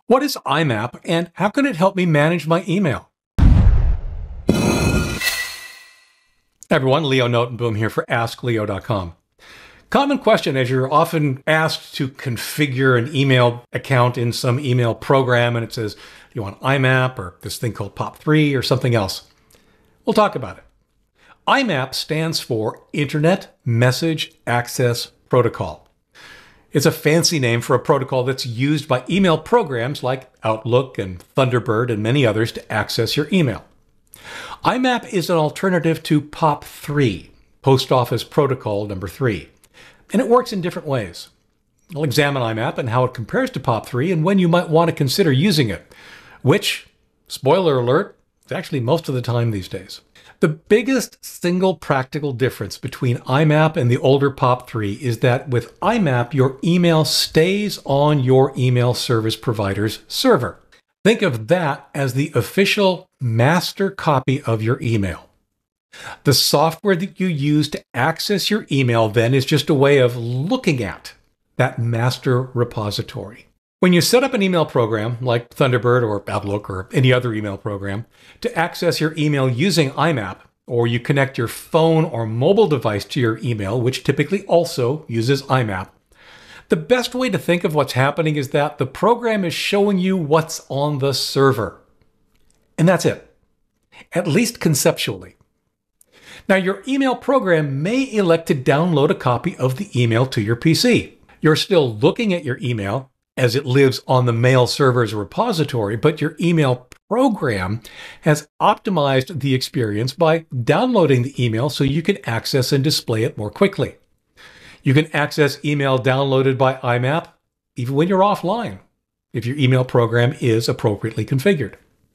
What is IMAP and how can it help me manage my email? Everyone, Leo Notenboom here for askleo.com. Common question as you're often asked to configure an email account in some email program and it says, do you want IMAP or this thing called POP3 or something else? We'll talk about it. IMAP stands for Internet Message Access Protocol. It's a fancy name for a protocol that's used by email programs like Outlook and Thunderbird and many others to access your email. IMAP is an alternative to POP3, Post Office Protocol number 3, and it works in different ways. I'll examine IMAP and how it compares to POP3 and when you might want to consider using it, which, spoiler alert, is actually most of the time these days. The biggest single practical difference between IMAP and the older POP3 is that with IMAP, your email stays on your email service provider's server. Think of that as the official master copy of your email. The software that you use to access your email then is just a way of looking at that master repository. When you set up an email program like Thunderbird or Outlook or any other email program to access your email using IMAP, or you connect your phone or mobile device to your email, which typically also uses IMAP, the best way to think of what's happening is that the program is showing you what's on the server. And that's it, at least conceptually. Now, your email program may elect to download a copy of the email to your PC. You're still looking at your email as it lives on the mail server's repository, but your email program has optimized the experience by downloading the email so you can access and display it more quickly. You can access email downloaded by IMAP even when you're offline, if your email program is appropriately configured.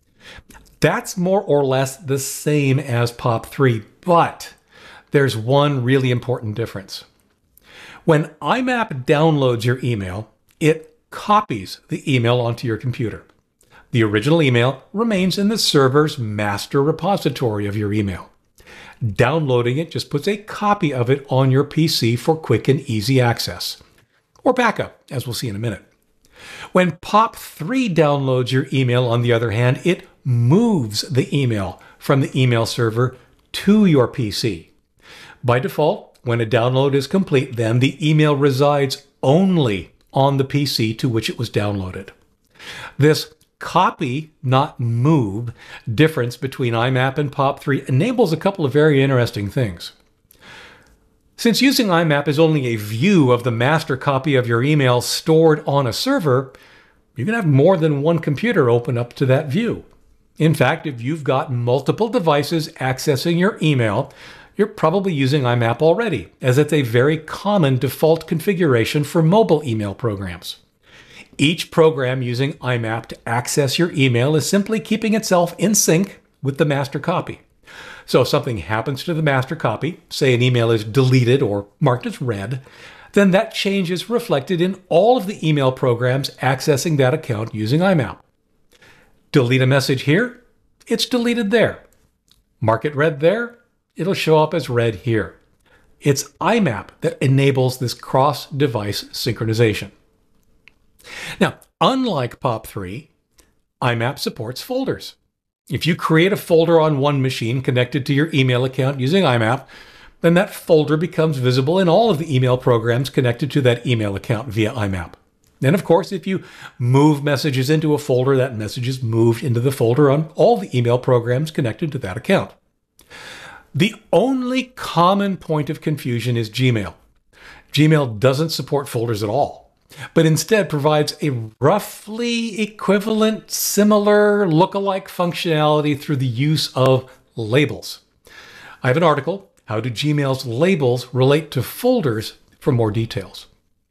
That's more or less the same as POP3, but there's one really important difference. When IMAP downloads your email, it copies the email onto your computer. The original email remains in the server's master repository of your email. Downloading it just puts a copy of it on your PC for quick and easy access, or backup, as we'll see in a minute. When POP3 downloads your email, on the other hand, it moves the email from the email server to your PC. By default, when a download is complete, then the email resides only on the PC to which it was downloaded. This copy, not move, difference between IMAP and POP3 enables a couple of very interesting things. Since using IMAP is only a view of the master copy of your email stored on a server, you can have more than one computer open up to that view. In fact, if you've got multiple devices accessing your email, you're probably using IMAP already, as it's a very common default configuration for mobile email programs. Each program using IMAP to access your email is simply keeping itself in sync with the master copy. So if something happens to the master copy, say an email is deleted or marked as read, then that change is reflected in all of the email programs accessing that account using IMAP. Delete a message here, it's deleted there. Mark it read there, it'll show up as read here. It's IMAP that enables this cross-device synchronization. Now, unlike POP3, IMAP supports folders. If you create a folder on one machine connected to your email account using IMAP, then that folder becomes visible in all of the email programs connected to that email account via IMAP. Then, of course, if you move messages into a folder, that message is moved into the folder on all the email programs connected to that account. The only common point of confusion is Gmail. Gmail doesn't support folders at all, but instead provides a roughly equivalent, similar, look-alike functionality through the use of labels. I have an article, How do Gmail's labels relate to folders, for more details.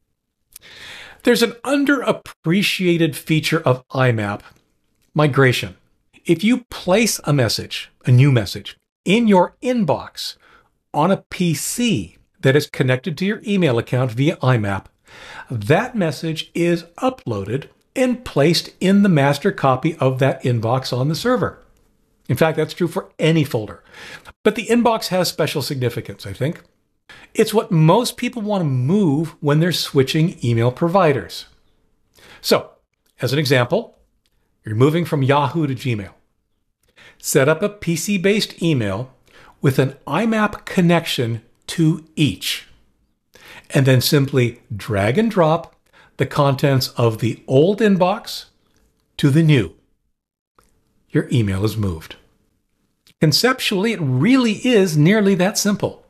There's an underappreciated feature of IMAP, migration. If you place a message, a new message, in your inbox on a PC that is connected to your email account via IMAP, that message is uploaded and placed in the master copy of that inbox on the server. In fact, that's true for any folder. But the inbox has special significance, I think. It's what most people want to move when they're switching email providers. So, As an example, you're moving from Yahoo to Gmail. Set up a PC-based email with an IMAP connection to each, and then simply drag and drop the contents of the old inbox to the new. Your email is moved. Conceptually, it really is nearly that simple.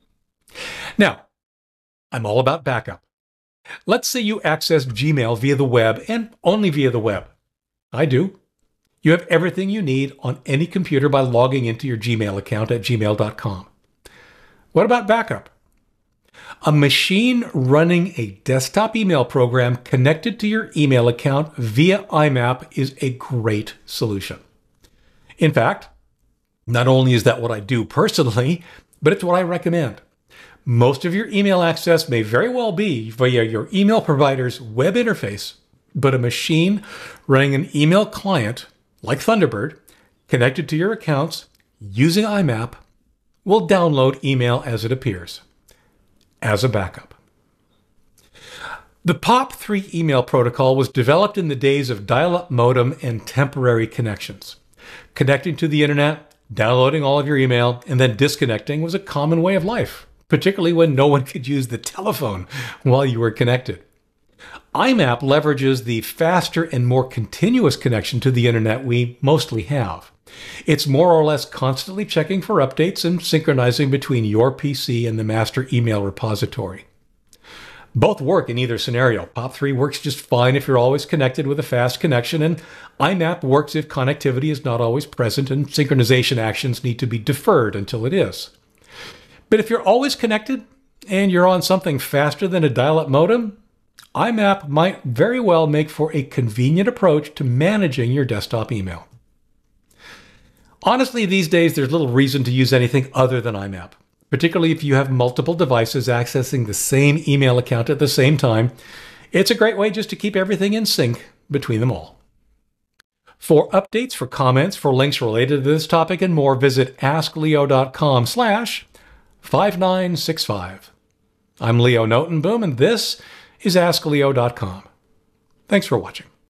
Now, I'm all about backup. Let's say you access Gmail via the web and only via the web. I do. You have everything you need on any computer by logging into your Gmail account at gmail.com. What about backup? A machine running a desktop email program connected to your email account via IMAP is a great solution. In fact, not only is that what I do personally, but it's what I recommend. Most of your email access may very well be via your email provider's web interface, but a machine running an email client like Thunderbird connected to your accounts using IMAP will download email as it appears, as a backup. The POP3 email protocol was developed in the days of dial-up modem and temporary connections. Connecting to the internet, downloading all of your email, and then disconnecting was a common way of life, particularly when no one could use the telephone while you were connected. IMAP leverages the faster and more continuous connection to the internet we mostly have. It's more or less constantly checking for updates and synchronizing between your PC and the master email repository. Both work in either scenario. POP3 works just fine if you're always connected with a fast connection, and IMAP works if connectivity is not always present and synchronization actions need to be deferred until it is. But if you're always connected and you're on something faster than a dial-up modem, IMAP might very well make for a convenient approach to managing your desktop email. Honestly, these days, there's little reason to use anything other than IMAP, particularly if you have multiple devices accessing the same email account at the same time. It's a great way just to keep everything in sync between them all. For updates, for comments, for links related to this topic and more, visit askleo.com/5965. I'm Leo Notenboom, and this is askleo.com. Thanks for watching.